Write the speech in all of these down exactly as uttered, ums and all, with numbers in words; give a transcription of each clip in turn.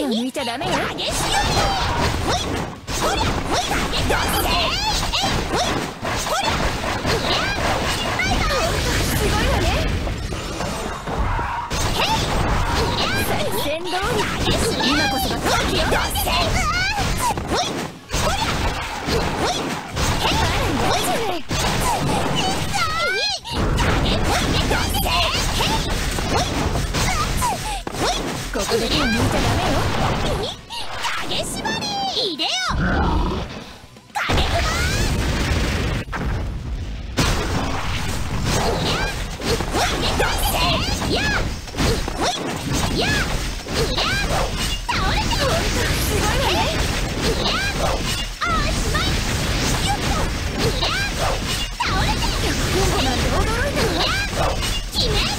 抜いちゃダメよ。 激しよほいほらほい影出せえいほいほらうりゃバイバイすごいわね。 へいうりゃ作戦通り。 激し今こそが時よ。 出せほいほらほいへいほいじゃない。ここで手を抜いちゃダメよ。 影縛りいでよ影熊うりゃうほい出せやうほいやうりゃ倒れてるすごいわね。 うりゃおしまいよっとうりゃ倒れてるコンボなんて驚いたわ。 うりゃ決め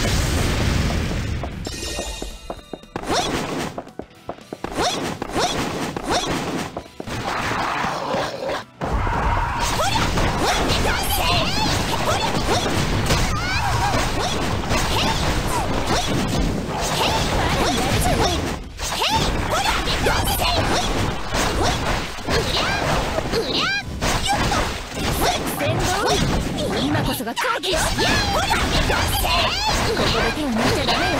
今こそが勝機よ。 やほら出せここで手を抜いちゃダメよ。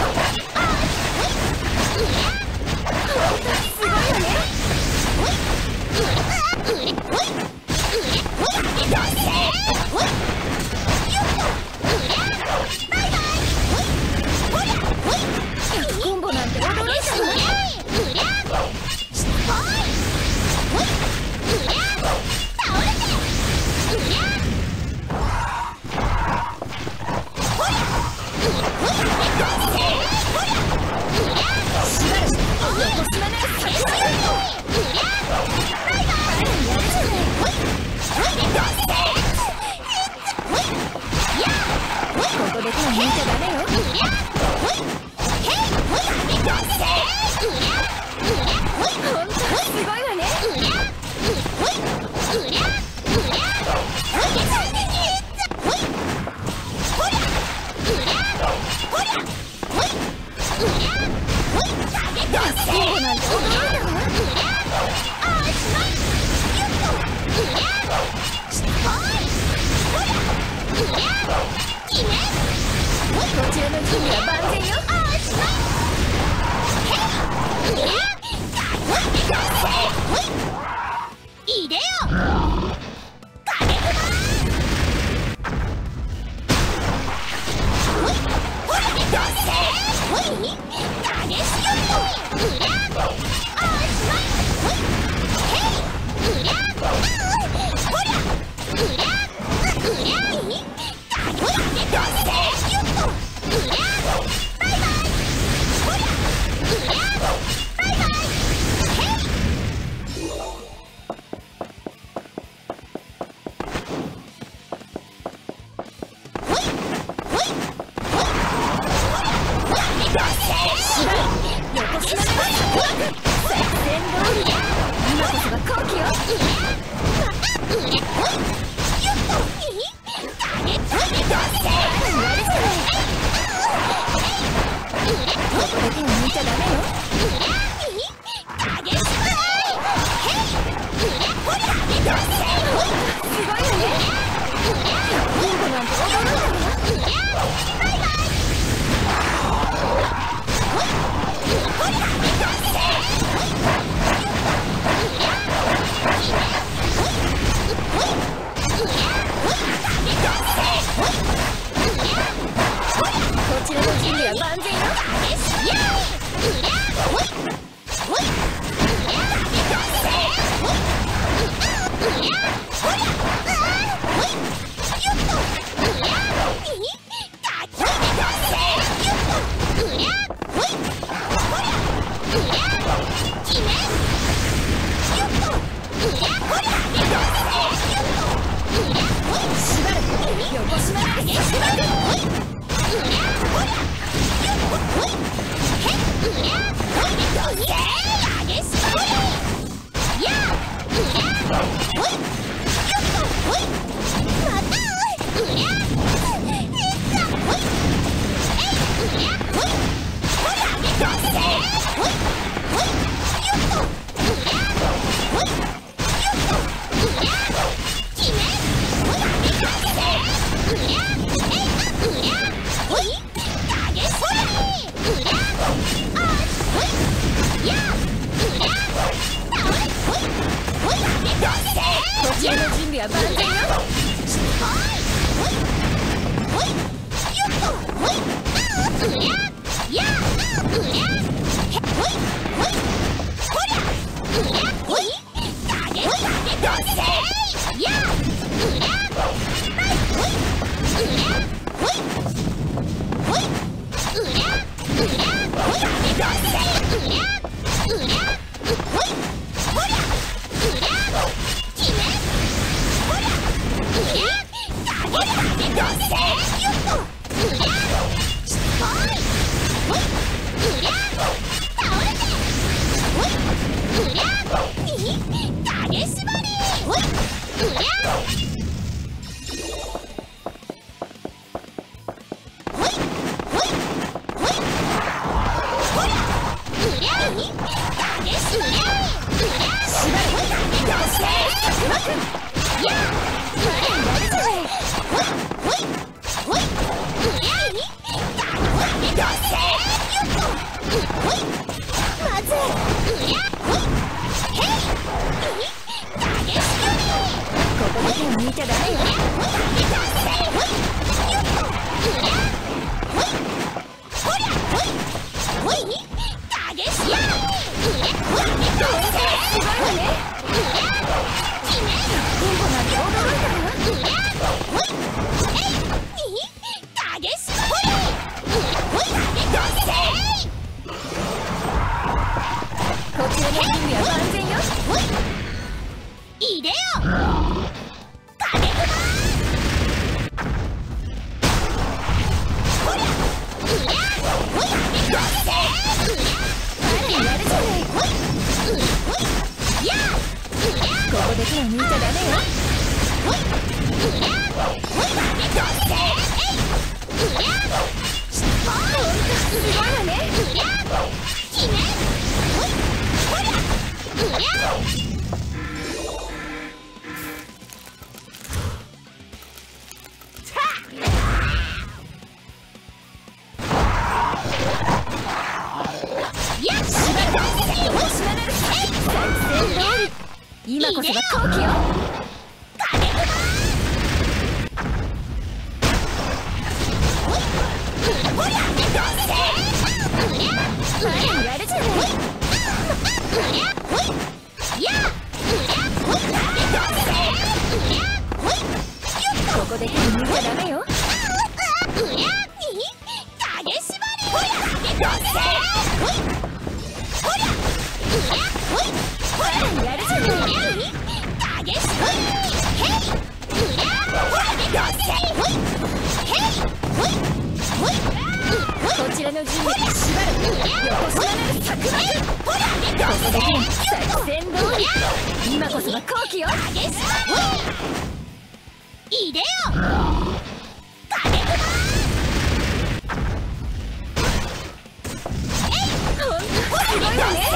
うりゃすごいわね。 ほいうりほいうりほいほら出せほいよっとうりゃバイバイほいほらほいコンボなんて驚いたわ。 うりゃうりゃしつこいほいうりゃ倒れてうりゃほらうほら出せほらうりゃしばらく横島なら先輩だよ。 うりゃバイバイやるじゃない。 ほいほい出せほいやほいここで手を抜いちゃダメよ。 うりゃほいへいほい出せうりゃうりゃほいほんとすごいわね。 うりゃうほいうりゃうりゃほい出せほいほらうりゃほらほいうりゃほい影出せコンボなんて驚いたわ。 うりゃおしまいよっとうりゃしつこいほらうりゃ決めほいこちらの準備は万全よ。 おしまいへいうりゃほい出せほいいでよ影熊ほいほら出せほい影しよりうりゃおしまいほいへいうりゃほらうりゃうりゃ影ほら出せよっとうりゃバイバイほらうりゃバイバイへい備は万全よ。 ほいよっとほいうりゃやうりゃほいほいほりゃうりゃほいかげかげどせやうりゃほいうりゃほいほいうりゃうりゃほいかげどせうりゃうりゃほいほりゃうりゃきめほりゃうりゃかげかげどせよっとうりゃしっぽいほいうりゃ倒れてほいうりゃに影縛りほいうりゃほいほいほいほらうりゃに影縛りうりゃ縛りほい影どせ佐久間くんやうりゃやるじゃないほいほいほいうりゃに影どせよっとほいまずうりゃほいへいに影縛りここで手を抜いちゃダメよ。 ほい影どせほいよっとうりゃほいほりゃほいほいに影縛りうりゃほい影どせすごいわね。 うりゃきめテンポなんて驚いたわ。 うりゃほいえいに影縛りうりゃほい影どせこちらの準備は万全よ。 ほいいでよ影熊ほらうりゃほい影どせうりゃうりゃやるじゃない。 ほいうりほいやうりゃここで手を抜いちゃダメよ。 ほいうりゃほい影どせえいうりゃしっぽいうりゃわね。 うりゃきめほいほらうりゃやっしばらく大島なる作戦通り。今こそが好機よ。 影熊ほいほらどせうりゃうりゃやるじゃない。 うりゃほいやうりゃほい影どせうりゃほいよっとここで手を抜いちゃダメよ。 うりゃに影縛りほら影どせほいほらうりゃほいほらやるじゃない。 うりゃに影縛りへいうりゃほら影どせほいへいほいほいこちらの準備はしばらく横島なる佐久間くん。 ほら影どせ作戦通り。今こそが好機よ。 影縛りいでよ影熊ほんとすごいわね。